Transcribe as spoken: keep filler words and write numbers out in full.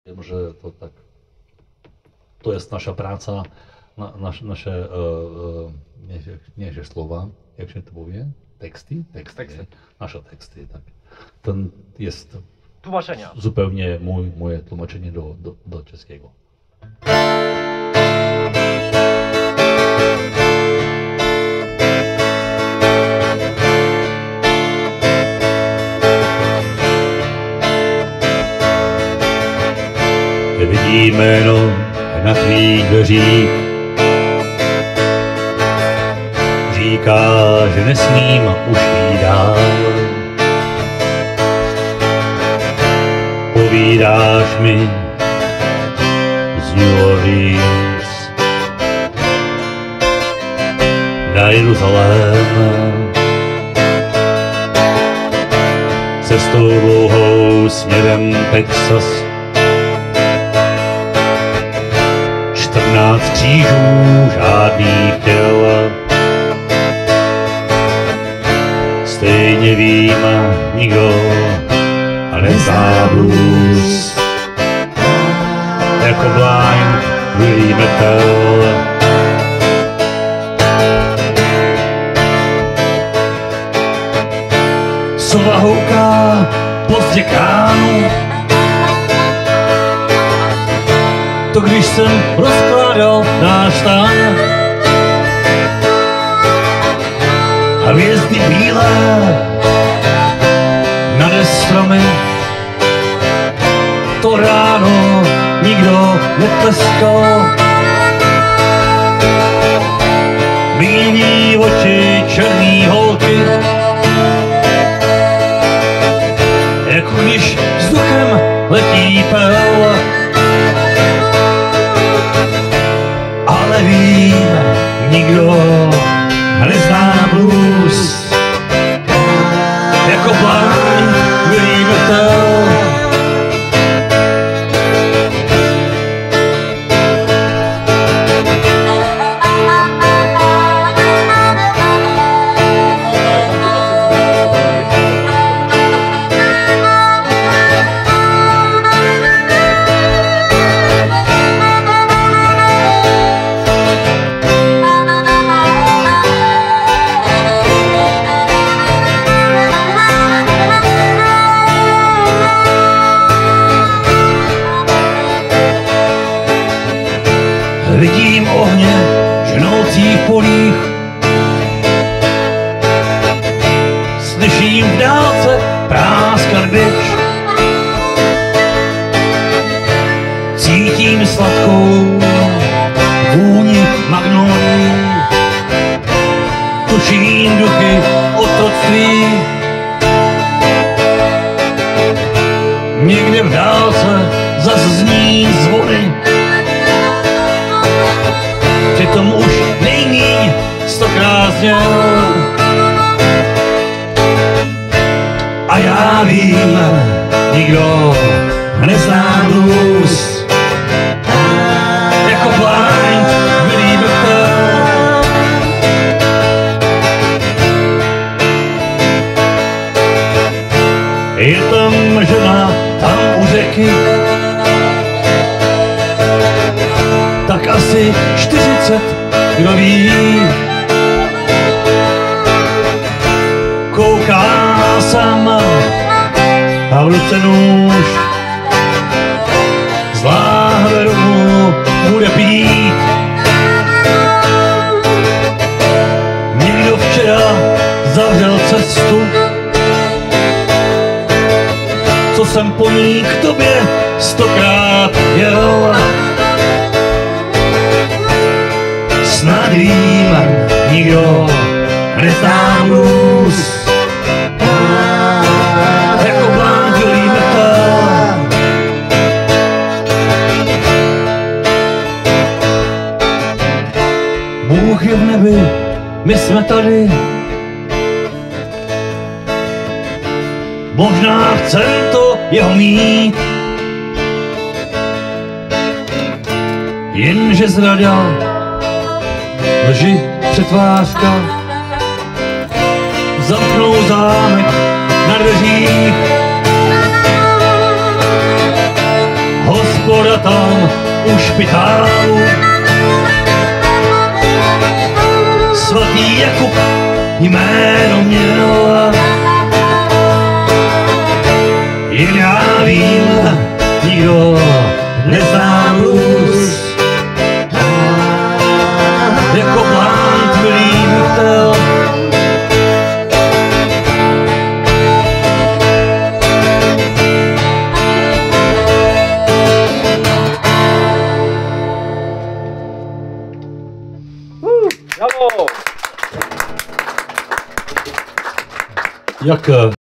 Vím, že to tak, to je naša práca, na, naš, naše, uh, nie, nie že slova, jak to powie? Teksty? Teksty, teksty. Nasze teksty, tak. Ten jest tłumaczenia. Zupełnie mój, moje tłumaczenie do, do, do czeskiego. Vidí jméno na tvých dveřích, říká, že nesmím už jít dál. Povídáš mi z New Orleans na Jeruzalém, cestou dlouhou směrem Texas. čtrnáct křížů, žádných těl. Stejně vím, nikdo a nezná blues. Jako blind Willie McTell. Sova houká pozdě kránu. To když jsem rozkládal náš stán. Hvězdy bílé nade stromy. To ráno nikdo netleskal. Bílí oči černý holky, jako když vzduchem letí pel. Ale vím, nikdo nezná blues, jako blind Willie McTell. Vidím ohně žnoucích polích, slyším v dálce práskat bič, cítím sladkou vůni magnolí, tuším duchy otroctví. Někde v dálce zazní zvony, přitom už nejmíň stokrát zněl. A já vím, nikdo nezná blues, jako blind Willie McTell. Je tam žena, tam u řeky, tak asi čtyřicet, kdo ví. Kouká sama a v ruce nůž, z láhve rohu bude pít. Někdo včera zavřel cestu, co jsem po ní k tobě stokrát jel. Snad vím, nikdo nezná blues, jako blind Willie McTell. Bůh je v nebi, my jsme tady. Možná chcem to jeho mít, jenže zrada, lži, přetvářka, zamknou zámek na dveřích. Hospodin voda tam u špitálu. Svatý Jakub jméno měl, jen já vím, nikdo nezná blues. Jako plant milý chtěl. Jak,